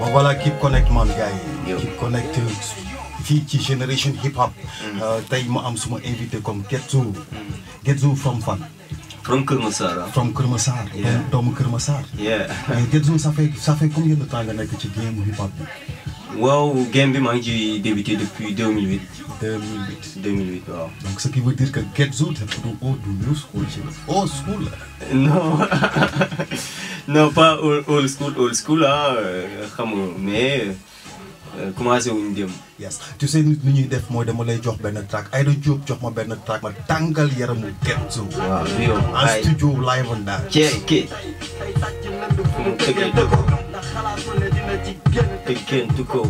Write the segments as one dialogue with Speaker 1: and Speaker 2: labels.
Speaker 1: Voilà, keep connect man gars yi. Keep connect fii ci Génération Hip Hop. Tey ma am suma invité comme Getzo. Getzo from fan.
Speaker 2: From Kër Massar.
Speaker 1: From Kër Massar. doomu Kër Massar. Mais Getzo ça fait combien de temps nga nekk ci game hip hop bi?
Speaker 2: Waaw game bi maa ngi ci débuté depuis 2008.
Speaker 1: 2008
Speaker 2: waaw.
Speaker 1: Donc ce qui veut dire que Getzo dafa du new school ci old school la.
Speaker 2: Non non pas old school ah xam nga mais commencé wuñu dem.
Speaker 1: Yes tu sais nit ñi ñuy def mooy dama lay jox benn track Aïda Diop jox ma benn track ma tàngal yaramu Getzo.
Speaker 2: waaw yow
Speaker 1: en studio live on that.
Speaker 2: kii mu tëggee dëgg tëggeentu ko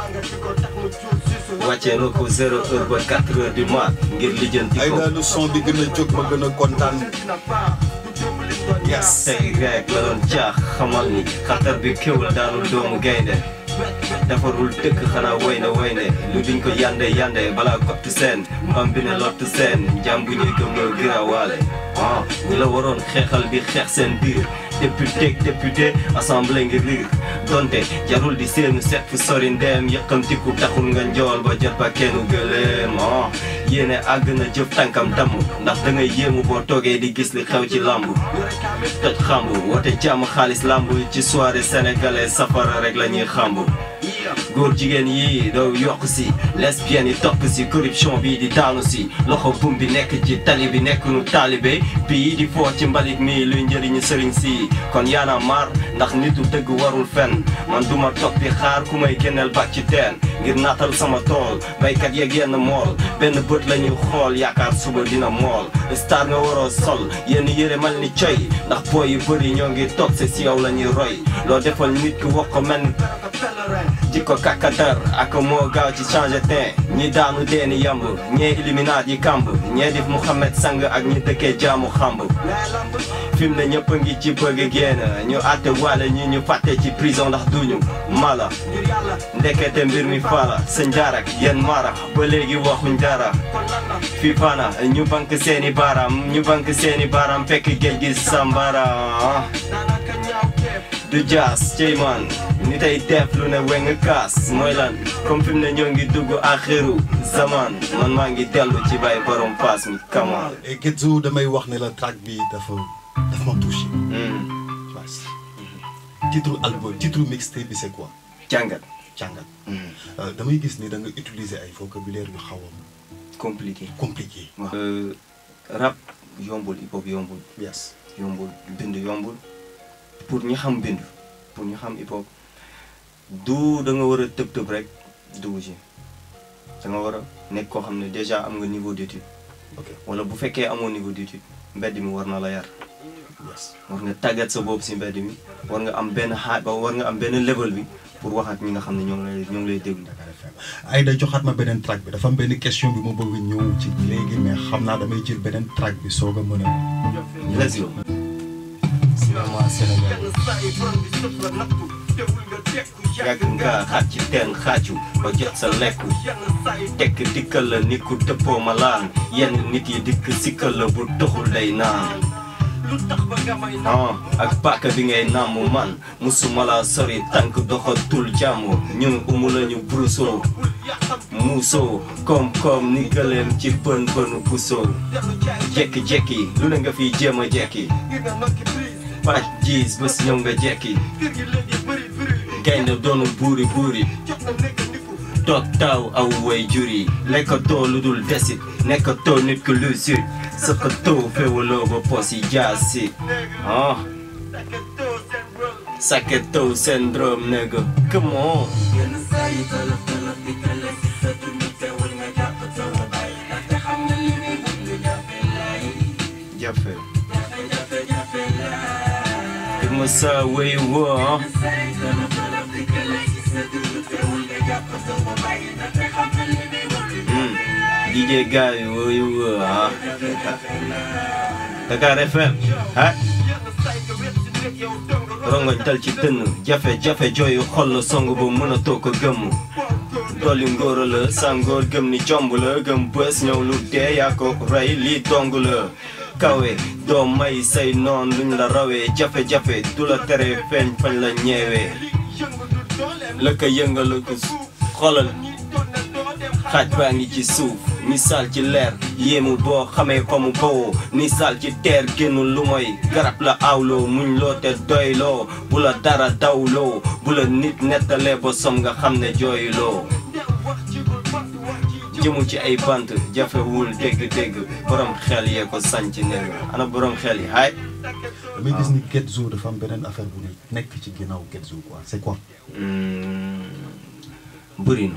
Speaker 2: wàccee na ko 0 heure ba 4 heures du mat ngir lijjanti ko.
Speaker 1: Aïda lu son bi gën a jóg ma gën a kontaan. Yes
Speaker 2: tey rek la doon caax xamal ni xatar bi kéwul daanul doomu gaynde defarul dëkk xanaa way na lu duñ ko yande balaa kottu seen mbam bi ne lottu seen jàm bu ñuy gëmloo girawaale ñi la waroon xeexal di xeex seen biir député assemblée ngir riir donte jarul di seenu set fu sori ndeem yëkkamtiku taxul nga njool ba jot ba kennu gëleem yéene àgg na jëf tànkam damm ndax da ngay yéemu boo toogee di gis li xew ci lamb toj xamb woote jàmm xaalis lamb ci soirée sénégalais safara rek la ñuy xamb góor jigéen yi doo yokk si lesbiennes yi topp si corruption bi di daanu si loxo bum bi nekk ci tali bi nekk nu taalibe bii di foo ci mbalit mi luy njëriñu sëriñ si kon yaana maar ndax nitu dëgg warul fenn man duma toog di xaar ku may génneel bàcc ci teen ngir naatal sama tool baykat yeeg yenn mool benn bët la ñuy xool yaakaar suba dina mool star nga waroo sol yenn yére mal ni coy ndax booy yu bëri ñoo ngi toog si yow la ñuy roy loo defal nit ki wax ko mel jikko kàkkatar ak moo gaaw ci changé teint ñi daanu deeni yamb ñee illuminat yi kamb ñee dif Mouhamed sang ak ñi dëkkee jaamu xamb film ne ñëpp a ngi ci bëgg génn ñu àtte wàlle ñi ñu fàtte ci prison ndax duñu mala ndekete mbir mi fala sa njaarak yenn mara ba léegi waxuñ dara fi fana ñu bank seeni baaraam fekk géej gi sambara du jaas cey man ni tey def lu ne weng kaas mooy lan comme fi mu ne ñoo ngi dugg axiru zaman man maa ngi dellu ci bay borom paas mi kamal.
Speaker 1: Getzo damay wax ne la track bi dafa ma touché. titre mixtape bi c'est quoi.
Speaker 2: jàngat.
Speaker 1: damay gis ni da nga utiliser ay vocabulaire yu xaw a compliqué.
Speaker 2: rap yombul hip hop yombul.
Speaker 1: yes
Speaker 2: yombul bind yombul pour ñu xam bind pour ñu xam hip hop du da nga war a tëb rek dugg ci da nga war a nekk koo xam ne déjà am nga niveau d'étude. wala bu fekkee amoo niveau d'étude mbedd mi war na la yar. war nga tàggat sa bopp si mbedd mi war nga am benn war nga am benn level bi pour wax ak ñi nga xam ne ñoo ngi lay déglu.
Speaker 1: Aïda joxaat ma beneen track bi dafa am benn question bi ma bëgg ñëw ci léegi mais xam naa damay jël beneen track bi soog a mën a.
Speaker 2: let's go. yàgg nga xaat ci teen xaaju ba jot sa lekku tekk dikkal la ni ku dëppoo ma laan yenn nit yi dikk sikkal la bu doxul day naan ak paaka bi ngay nàmm man musuma la sori tànk doxatul jàmm ñun umu lañu brusoo muusoo koom-koom ni gëleem ci bën pusoo jekki-jekki lu ne nga fiy jéem a jekki pàcc jiis bés ñëw nga jekki gaynde doonul buuri toog taw aw way juri lekkatoo lu dul desit nekkatoo nit ku lucide sëqatoo féewaloo ba pos yi jaasi saketoo syndrome nigga come on jafe ma sa way woo DJ Gaye way woo Dakar FM rongoñ dal ci dënn jafe-jafe jooyu xol la song ba mën a toog ko gëmm dolli ngóora la sa ngóor gëm ni jomb la gëm bés ñëw lu dee yaa ko rey lii dong la kawe doo may say noon luñ la rawee jafe-jafe du la tere feeñ fañ la ñeewee la ko yëngal ko xoolal xaaj baa ngi ci suuf misaal ci leer yéemu boo xamee fa mu bawoo misaal ci teer génnul lu mooy garab la awloo muñ loo te doyloo bu la dara dawloo bu la nit nettalee ba som nga xam ne jooyloo jëmu ci ay bant jafewul dégg-dégg borom xel yee ko sanc néeg ana borom xel yi haay
Speaker 1: damay gis ni Getzo dafa am beneen affaire bu nekk ci ginnaaw Getzo quoi c'est quoi
Speaker 2: bëri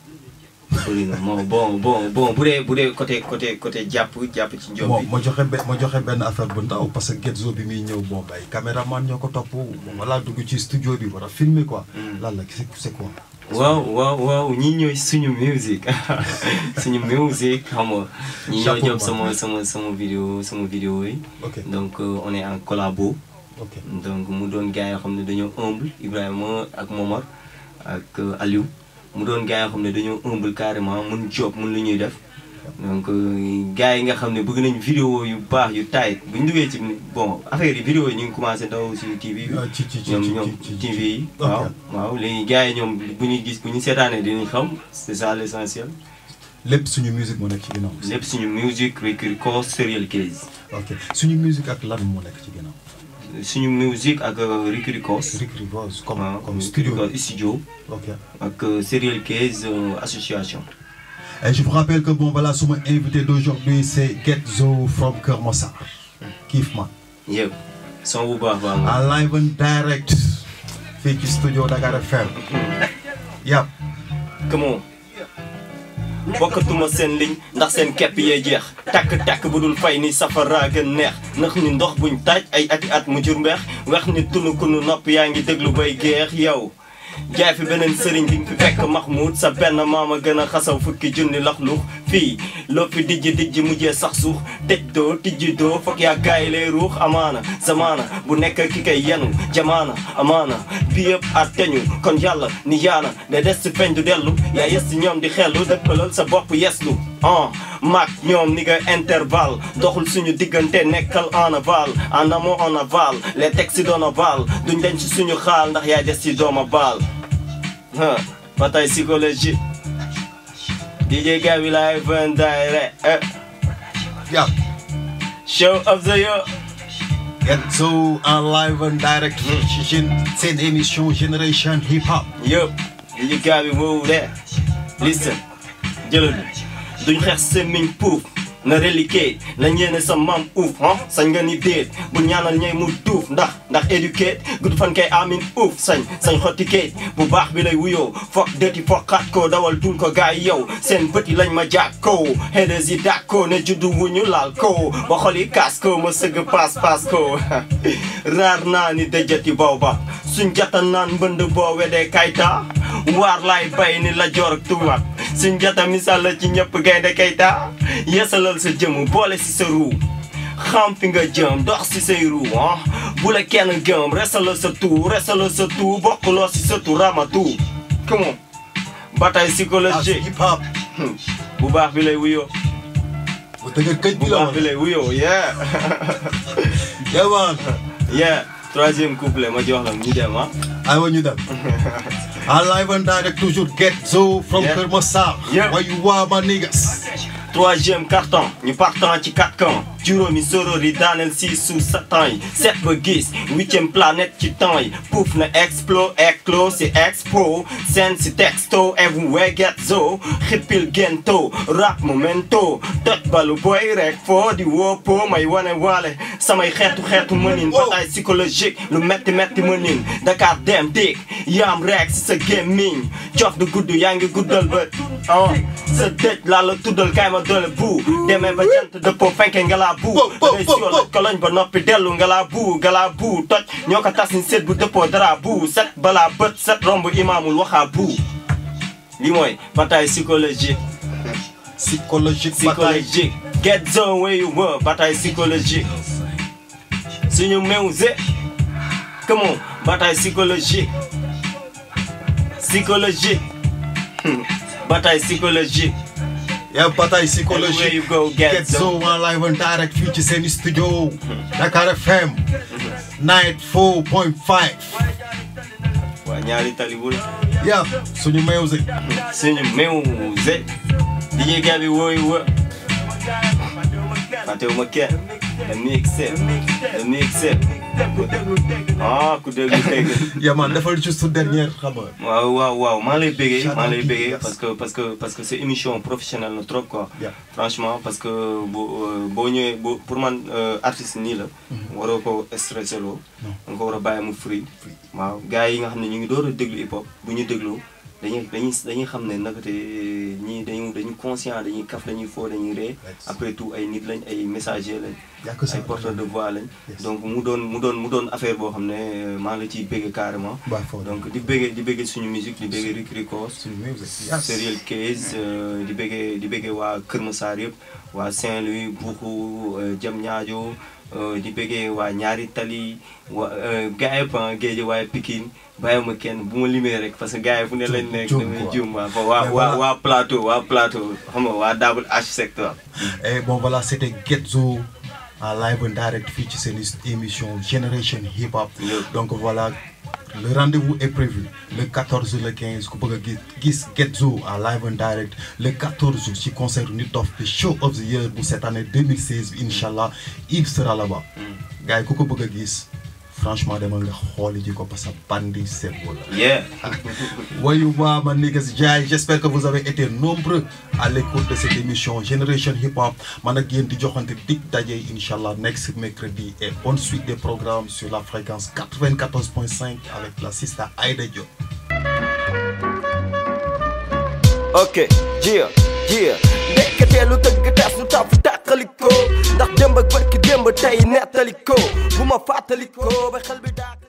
Speaker 2: na bon bu dee côté jàpp ci njoom bi.
Speaker 1: ma joxe benn affaire bu ndaw parce que Getzo bi muy ñëw bon ay caméraman ñoo ko topp wala dugg ci studio bi war a filmer quoi. lan la c'est quoi.
Speaker 2: waaw ñi ñooy suñu musique suñu musique xam nga. ñi ñoo job sama vidéo yi. donc on est en collabo. donc mu doon gars yoo xam ne dañoo humble Ibrahima ak Momar ak Aliou. mu doon gars yoo xam ne dañoo humble carrément mun job mun lu ñuy def donc gars yi nga xam ne bëgg nañ vidéo yu baax yu taay bu ñu duggee ci bon affaire yi vidéo yi ñu ngi commencé daw si TV bi ñoom TV yi waaw léegi gars yi ñoom bu ñu seetaanee dinañ xam c'est ça l'essentiel.
Speaker 1: lépp suñu musique moo nekk ci ginnaaw.
Speaker 2: lépp suñu musique Ricky Serial Case.
Speaker 1: ok suñu musique ak lan moo nekk ci ginnaaw.
Speaker 2: suñu musique ak Ricky
Speaker 1: comme studio.
Speaker 2: Ok. Avec Serial Case association.
Speaker 1: Et je vous rappelle que bon voilà, mon invité d'aujourd'hui c'est Getzo from Keur Massar. Kiff man.
Speaker 2: Yep. Son bu baax baax.
Speaker 1: En live and direct. fii ci studio Dakar FM. Yep.
Speaker 2: Comment. bokkatuma seen ligne ndax seen kepp yee jeex tàkk-tàkk bu dul fay ni safara gën neex ndax ni ndox buñ taaj ay ati at mu jur mbeex wax ni tunu kunu nopp yaa ngi déglu bay geex yow jaay fi beneen sëriñ bi fi fekk Mahmoud sa benn maama gën a xasaw fukki junni laxluux fii loo fi dijji mujjee sax suux tëj doo tijji doo foog yaa gaay lay ruux amaana zamaana bu nekk ki kay yenu jamaana amaana bi yëpp at teñu kon yàlla ni yaana de des si feeñ du dellu yaa yes si ñoom di xellu dëppalal sa bopp yeslu maak ñoom ni nga intervalle doxul suñu diggante nekkal en aval en amont en aval les textes si doon aval duñ denc suñu xaal ndax yaay des si dooma baal bataille psychologique DJ Gaby live and direct
Speaker 1: yeah
Speaker 2: show of the year
Speaker 1: Getzo en live and direct ci seen émission Génération Hip Hop
Speaker 2: yëpp DJ Gaby woowu de listen jëlal duñ xeex semmiñ puuf na reliqué na ñeene sa maam uuf sañ nga ni déet bu ñaanal ñey mu duuf ndax éduqué gudd fan kay amin uuf sañ xotti kayit bu baax bi lay wuyoo foog dëti foog xaat ko dawal dul ko gaay yow seen bët yi lañ ma jàk ko haters yi dàk ko ne juddu wuñu laal ko ba xol yi kaas ko ma sëgg paas ko raar naa ni dëjati booba suñ jata naan mbënd boo wedee kayta waar laay bay ni la joor ak tubaab suñ jata misaal la ci ñëpp gaynde kayta yeesalal sa jëm boole si sa ruu xam fi nga jëm dox si say ruu bu la kenn gëm resalal sa tuu bokkuloo si sa tuu ramatu come on bataille psychologique
Speaker 1: hip hop
Speaker 2: bu baax bi lay wuyoo
Speaker 1: bu dëgg këj
Speaker 2: bu baax bi lay wuyoo yeah
Speaker 1: man
Speaker 2: yeah troisième couplet ma jox la ñu dem
Speaker 1: aywa ñu dem en live and direct toujours Getzo from Keur Massar why you are my niggas
Speaker 2: troisième carton ñu partant ci 4 camps juróomi sorori daaneel 6 sous 7 ans yi 7 ba gis 8e planète ci temps yi pouf na éclos si expo scène si texto everywhere Getzo xippil gento rap momento toj balu boy rek foo di woppo may wane waale samay xeetu mënin bataille psychologique lu metti mënin Dakar dem dik yaam rek si sa gémmiñ cof du gudd yaa ngi guddal bët sa dëj laa la tuddal kay ma doole bu demee ba jant dëppoo fenke nga laa bu dangay siwal koloñ ba noppi dellu nga laa bu toj ñoo ko tas ni seet bu dëppoo dara bu set balaa bët set romb imaamul waxaa bu li mooy bataille psychologique Getzo where you were bataille psychologique suñu musique come on bataille psychologique bataille psychologique
Speaker 1: bataille psychologique Getzo en live and direct fii ci seen studio Dakar FM 94.5
Speaker 2: waa ñaari tali wul
Speaker 1: Yeah, suñu music.
Speaker 2: suñu music DJ Gaby wooy wa fàttewuma kenn the mixtape ah ku dégg
Speaker 1: Yeah man, defal juste dernière xam nga.
Speaker 2: waaw maa lay bëggee parce que c'est émission professionnelle na trop quoi. Franchement parce que boo ñëwee pour man artiste nii la. waroo ko stressé loo. nga ko war a bàyyi mu free. waaw gars yi nga xam ne ñu ngi door a déglu hip hop bu ñu dégloo dañuy xam ne naka te ñii dañu conscient dañuy kaf dañuy foo dañuy ree après tout ay nit lañ ay messager lañ. ay porteurs de voix lañ. donc mu doon affaire boo xam ne maa ngi la ciy bëgg carrément. donc di bëgg suñu musique di bëgg Rick Ricos. Serial Case di bëgg waa Kër Massar yëpp waa Saint-Louis Buxu Diamniadio di bëggee waa ñaari tali waa gars yëpp géej waaye Pikine bàyyiwuma kenn bu ma limee rek parce que gars yi fu ne lañ nekk damay juum waa plateau xam nga waa Double H secteur.
Speaker 1: Et bon voilà, c'était Getzo en live and direct fii ci seen émission Génération Hip Hop. Donc voilà, le rendez-vous est prévu le 14 le 15 ku bëgg a gis Getzo en live and direct le 14 ci concert Nit Doff the show of the year bu cette année 2016 inchallah il sera là-bas. Gars yi ku ko bëgg a gis franchement demal nga xooli ji ko parce que bandi c'est beau là.
Speaker 2: Yeah.
Speaker 1: Voyou moi ma niggas jaay, j'espère que vous avez été nombreux à l'écoute de cette émission Génération Hip Hop. Man ak yéen di joxante dig daje inchallah next mercredi et bonne suite des programmes sur la fréquence 94.5 avec la sister Aïda Diop.
Speaker 3: Ok, yeah. Nekkatee lu tëgg tas lu taf tàqaliko ndax démb ak barki démb tey nettaliko bu ma fàttaliko ba xel bi daa